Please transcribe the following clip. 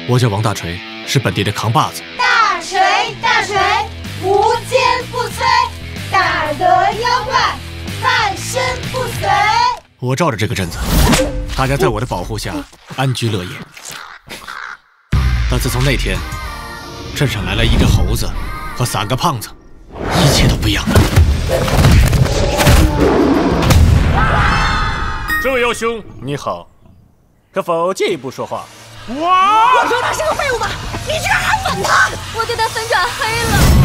我叫王大锤，是本地的扛把子。 大锤大锤，无坚不摧，大德妖怪，半身不遂。 我罩着这个镇子，大家在我的保护下安居乐业。但自从那天，镇上来了一只猴子和3个胖子，一切都不一样了。 这位妖兄，你好，可否进一步说话？ 我说他是个废物吧，你居然还粉他！ 我对他粉转黑了。